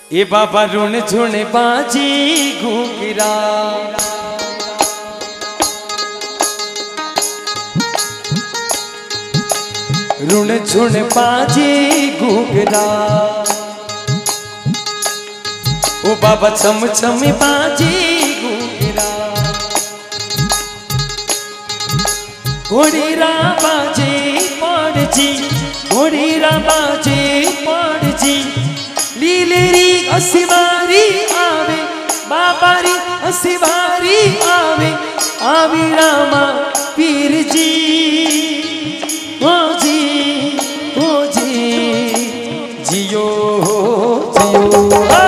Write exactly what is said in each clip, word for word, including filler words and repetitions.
ए बाबा रुण झुण बाजी घूंघरा रुण झुण बाजी घूंघरा ओ बाबा छम छम बाजी घूंघरा घोड़ीरा बाजे पड़ जी घोड़ीरा बाजे पड़ जी लीलेरी असिवारी आवे बाबारी असिवारी आवे आवी रामा पीर जी ओ जी ओ जी जियो जियो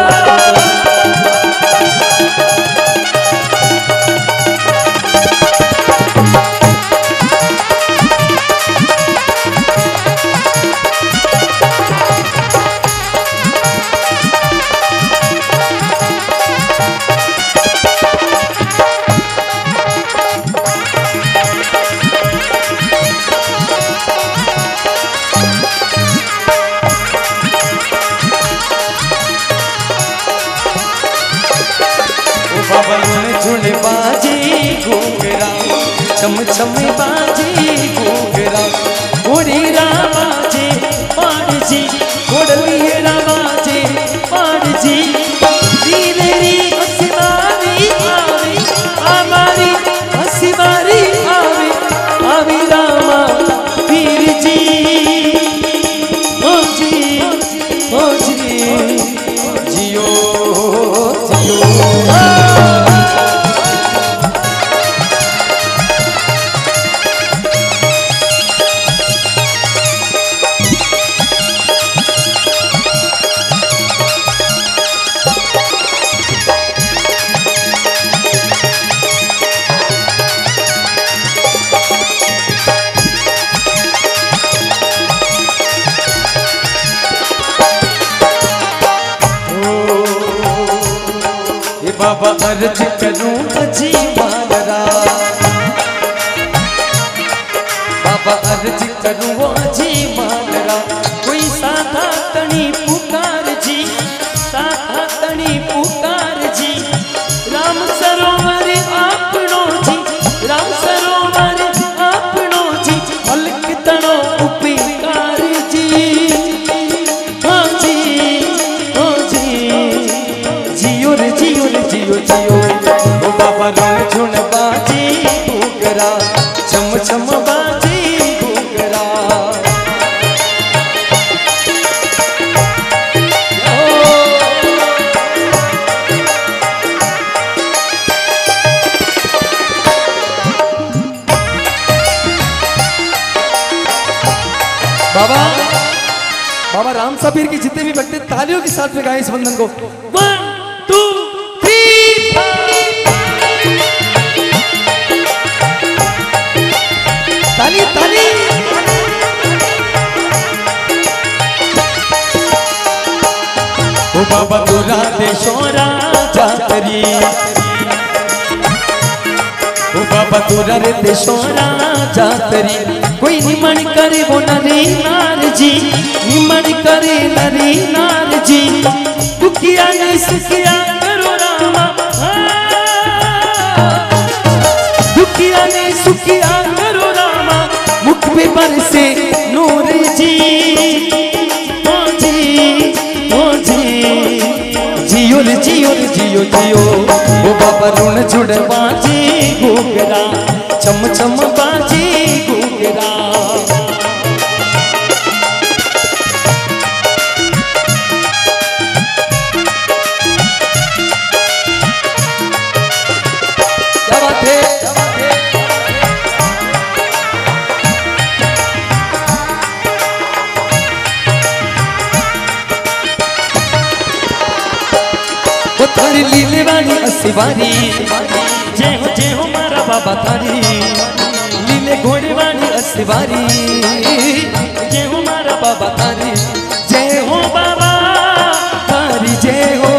बाबा रुण झुण बाजी घूंघरा छम छम बाजी घूंघरा घोड़ीरा बाजे पाड़ जी घोड़लीरा बाजे पाड़ जी लीलेरी असिवारी आवे हमारी असिवारी आवे आवी रामा पीर जी ओ जी ओ जी जियो जियो बाबा अर्ज करूं अजी मालरा बाबा अर्ज करूं अजी मालरा कोई साधा तनी पुकार जी साधा तनी पुकार जी राम सरोवर आपनो जी राम सरोवर आपनो जी अलक तनो उपकार जी हाँ जी हाँ जी जियो रे जियो रे जियो जियो ओ बाबा रुण झुण बाजी घूंघरा छम छम बाजी घूंघरा बाबा बाबा राम साबीर की जितने भी भक्त तालियों के साथ में गाएं इस बंधन को वन टू ताली ताली ओ बाबा तू राते शोरा जातरी ओ बाबा तू राते शोरा जातरी कोई निमण करे वो नरी नार जी निमण करे नरी नार जी दुखिया ने सुखिया करो रामा दुखिया ने सुखिया करो रामा मुख पे बरसे नूर जी ओ जी ओ जी जियो रे जियो रे जियो जियो ओ बाबा रुण झुण बाजी घूंघरा छम छम बाजी घूंघरा क्या बात है थारी लीले वाली असिवारी जय हो जय हो मारा बाबा थारी लीले घोड़े वाली असिवारी जय हो मारा बाबा थारी जय हो बाबा थारी जय हो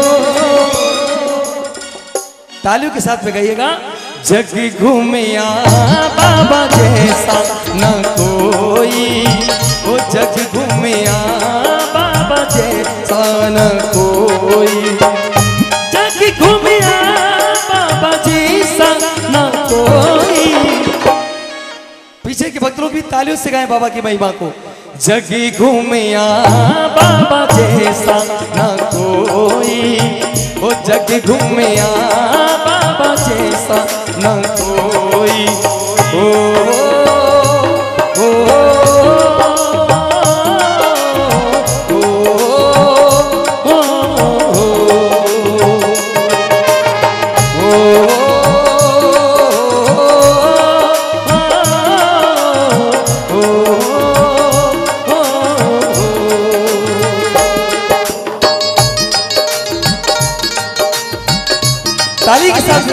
तालियों के साथ में गाइएगा जग घूमिया बाबा जैसा न कोई ओ जग घूमिया बाबा जैसा न कोई, जग घूमिया बाबा जैसा न कोई। पीछे के भक्त लोग भी तालियों से गाएं बाबा की महिमा को। जगी घूमिया बाबा जैसा न कोई, ओ जगी घूमिया बाबा जैसा न कोई। ओ, ओ, ओ, ताली के साथ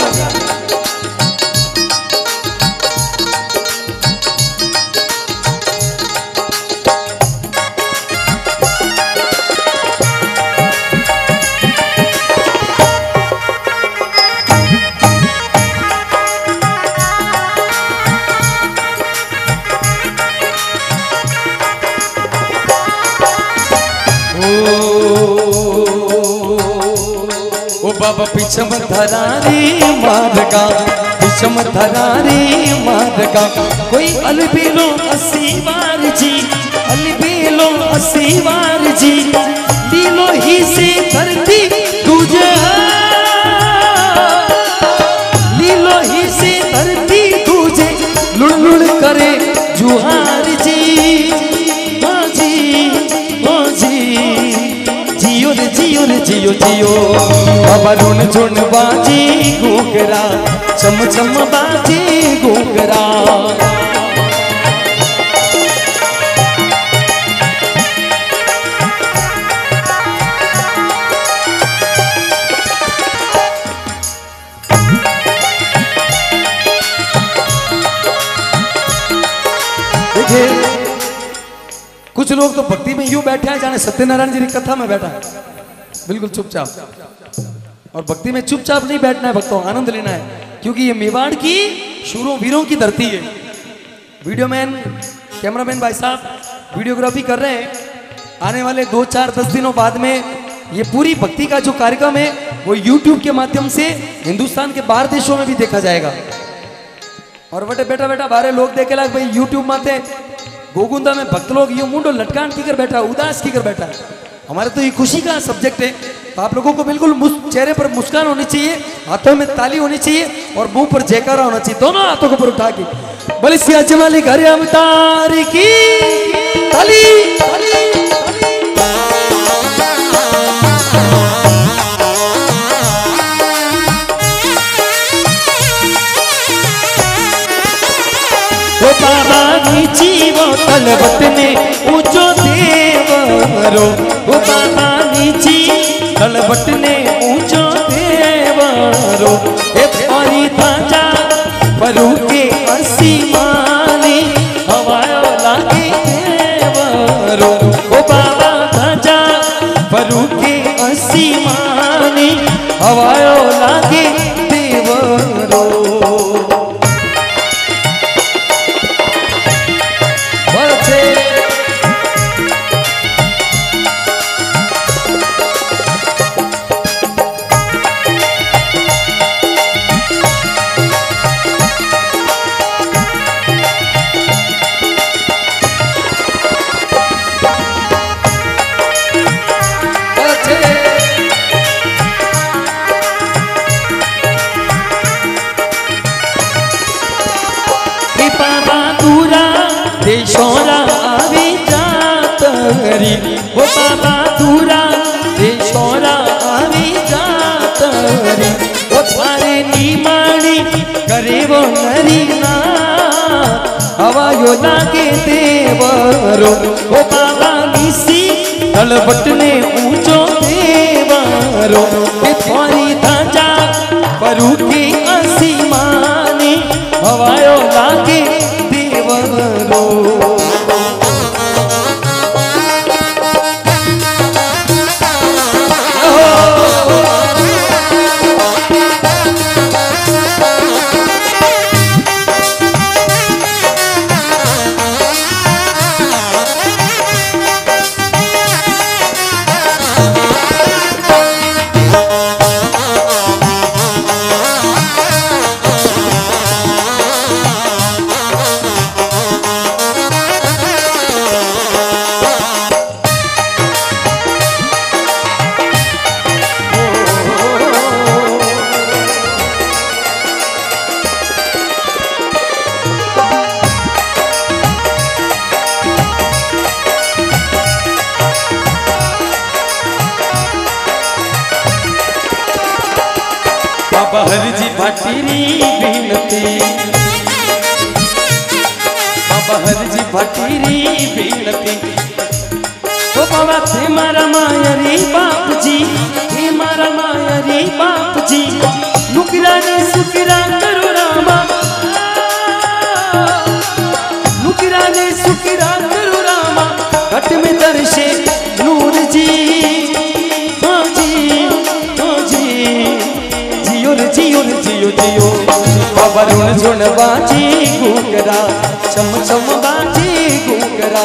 बाबा पिछम धरारी मार्गा, पिछम धरारी मार्गा, कोई अलबेलो असीवार जी, अलबेलो असीवार जी, लीलो ही से धरती तुझे, लीलो ही से धरती तुझे, लुड़ लुड़ करे जुहार जी, हाँ जी, हाँ जी, जियो रे जियो रे जियो जियो। बाबा रुन झुन बाजी घूंघरा, चम चम बाजी घूंघरा। देखिए कुछ लोग तो भक्ति में यूं बैठे हैं जाने सत्यनारायण जी की कथा में बैठा है, बिल्कुल चुपचाप। और भक्ति में चुपचाप नहीं बैठना है भक्तों, आनंद लेना है, क्योंकि ये मेवाड़ की शूरों वीरों की धरती है। वीडियोमैन कैमरामैन भाई साहब वीडियोग्राफी कर रहे हैं। आने वाले दो चार दस दिनों बाद में ये पूरी भक्ति का जो कार्यक्रम है वो यूट्यूब के माध्यम से हिंदुस्तान के बाहर देशों में भी देखा जाएगा। और बटे बेटा बेटा बारे लोग देखे लाग भाई यूट्यूब माते गोगुंदा में भक्त लोग ये मुंडो लटकान की कर बैठा, उदास की कर बैठा है। हमारे तो ये खुशी का सब्जेक्ट है, तो आप लोगों को बिल्कुल चेहरे पर मुस्कान होनी चाहिए, हाथों में ताली होनी चाहिए और मुंह पर जयकारा होना चाहिए, दोनों हाथों को ऊपर उठा के बोले सिया जमाली घर अवतार की ताली, ताली, वो बाबा नीची वो तलवत ने ऊंचो देवरो, वो बाबा नीची तलवट ने ऊंचो देवरो, ए थारी थाचा परू के असीमानी हवायो लागे देवरो, वो बाबा थाचा परू के असीमानी हवायो लागे देवरो। देशोरा आवी जातरी, वो बाबा दूरा देशोरा आवी जातरी, वो थारे नीमाणी करे वो नरीना हवायो लागे देवरो, वो बाबा निसी तलवट ने ऊंचो देवरो, ये थारी धाजा परू की असीमानी हवायो लागे देवरो। बाबा हरजी भाटीरी बीनती, बाबा हरजी भाटीरी बीनती। ओ बाबा थे मारा मायरी बाप जी, थे मारा मायरी बाप जी, नुकरा ने सुकरा करो रामा, नुकरा ने सुकरा करो रामा, घट में दर्शे नूर जी। हाँ जी हाँ जी, जियो रे जियो रे जियो जियो, बाबा रुण झुण बाजी घूंगरा, चम चम बाजी घूंगरा।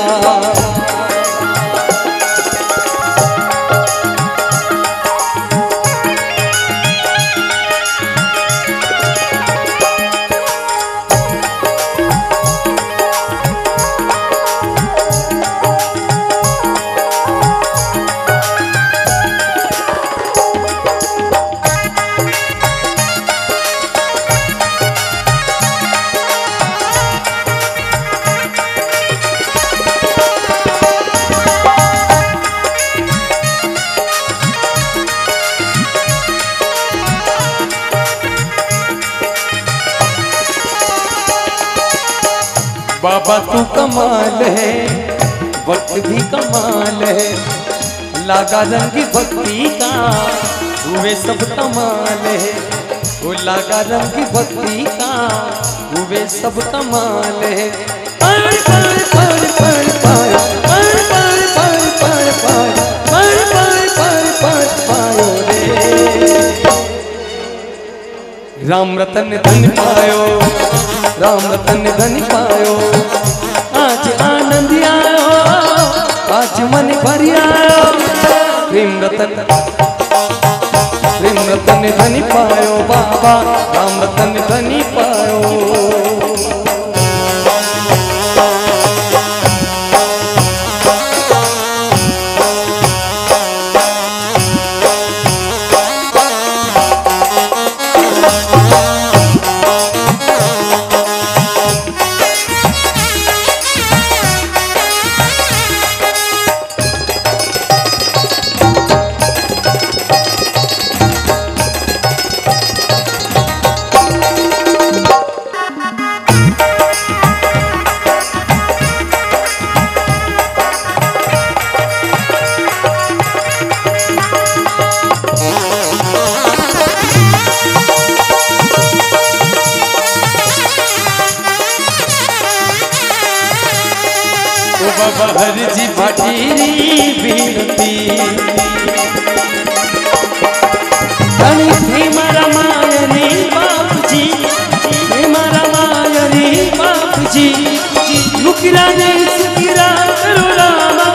बाबा तू कमाल है, वक्त भी कमाल है, लागा रंग भक्ति का हुए सब कमाल है, वो लागा रंग भक्ति का हुए सब कमाल है। पर पर पर पर पर पर पर पर पर पर पर पर पर पर पायो रे, राम रतन धन पायो, राम रतन धन पायो, आज आनंद आयो, आज मन भर आयो, प्रेम रतन प्रेम रतन धन पायो बाबा, राम रतन धन पायो। बाबा हरजी भाटीरी बीनती, धनी थे मारा मायरी बाप जी, थे मारा मायरी बाप जी, नुकरा ने सुकरा करो रामा,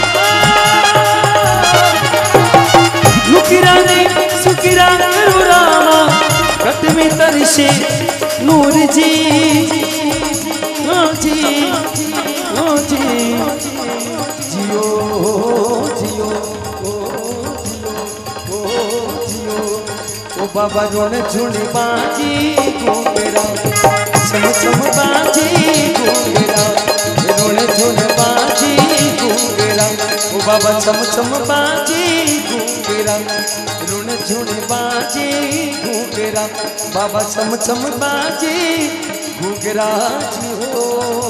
नुकरा ने सुकरा करो रामा, घट में तरसे नूर जी। हाँ जी हाँ जी, जियो जियो ओ जियो ओ जियो, ओ बाबा रुण झुण बाजी घूंगरा, चम चम बाजी घूंगरा, रुण झुण बाजी घूंगरा, ओ बाबा चम चम बाजी घूंगरा, रुण झुण बाजी घूंगरा, बाबा चम चम बाजी घूंगरा। जियो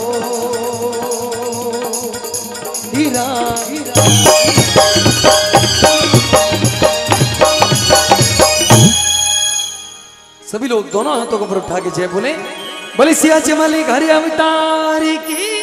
हीरा सभी लोग दोनों हाथों को ऊपर उठा के जय बोले, बोले सिया चमाली घर अवतार की।